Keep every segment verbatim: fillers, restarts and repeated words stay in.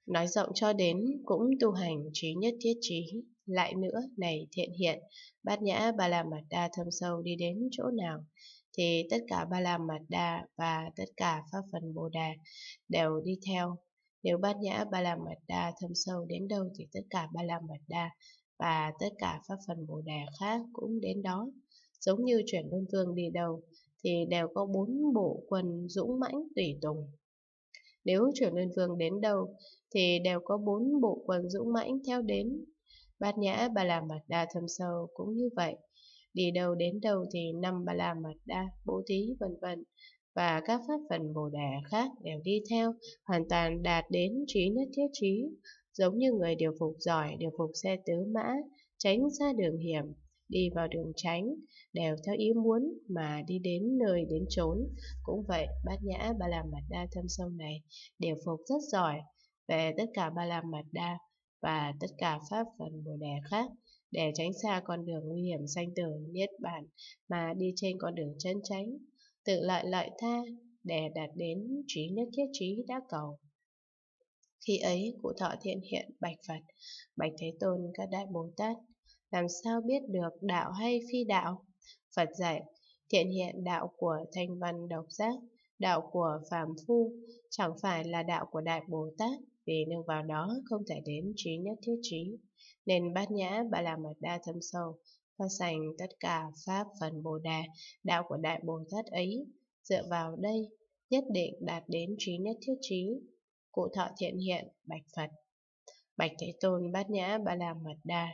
nói rộng cho đến cũng tu hành trí nhất thiết trí. Lại nữa, này Thiện Hiện, Bát Nhã Ba La Mật Đa thâm sâu đi đến chỗ nào, thì tất cả Ba La Mật Đa và tất cả pháp phần Bồ Đề đều đi theo. Nếu Bát Nhã Ba La Mật Đa thâm sâu đến đâu thì tất cả Ba La Mật Đa và tất cả pháp phần Bồ Đề khác cũng đến đó. Giống như chuyển luân vương đi đâu thì đều có bốn bộ quân dũng mãnh tùy tùng. Nếu chuyển luân vương đến đâu thì đều có bốn bộ quân dũng mãnh theo đến. Bát Nhã Ba La Mật Đa thâm sâu cũng như vậy. Đi đâu đến đâu thì năm Ba La Mật Đa, Bố Thí vân vân và các pháp phần Bồ Đề khác đều đi theo, hoàn toàn đạt đến trí nhất thiết trí, giống như người điều phục giỏi điều phục xe tứ mã, tránh xa đường hiểm, đi vào đường tránh, đều theo ý muốn mà đi đến nơi đến chốn. Cũng vậy, Bát Nhã Ba La Mật Đa thâm sâu này điều phục rất giỏi về tất cả Ba La Mật Đa và tất cả pháp phần Bồ Đề khác, để tránh xa con đường nguy hiểm sanh tử niết bàn mà đi trên con đường chân chánh, tự lợi lợi tha để đạt đến trí nhất thiết trí đã cầu. Khi ấy, Cụ Thọ Thiện Hiện bạch Phật: Bạch Thế Tôn, các đại Bồ Tát làm sao biết được đạo hay phi đạo? Phật dạy: Thiện Hiện, đạo của thanh văn độc giác, đạo của phàm phu, chẳng phải là đạo của đại Bồ Tát, vì nương vào đó không thể đến trí nhất thiết trí. Nên Bát Nhã Ba La Mật Đa thâm sâu phát sanh tất cả pháp phần Bồ Đề, đạo của đại Bồ Tát ấy, dựa vào đây nhất định đạt đến trí nhất thiết trí. Cụ Thọ Thiện Hiện bạch Phật: Bạch Thế Tôn, Bát Nhã Ba La Mật Đa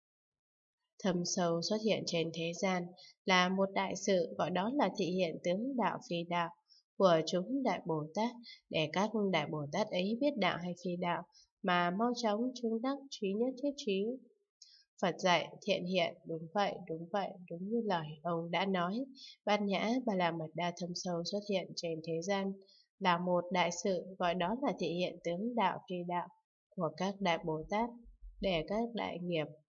thâm sâu xuất hiện trên thế gian là một đại sự, gọi đó là thị hiện tướng đạo phi đạo của chúng đại Bồ Tát, để các đại Bồ Tát ấy biết đạo hay phi đạo mà mau chóng chứng đắc trí nhất thiết trí. Phật dạy: Thiện Hiện, đúng vậy, đúng vậy, đúng như lời ông đã nói. Bát Nhã Ba La Mật Đa thâm sâu xuất hiện trên thế gian là một đại sự, gọi đó là thị hiện tướng đạo phi đạo của các đại Bồ Tát, để các đại nghiệp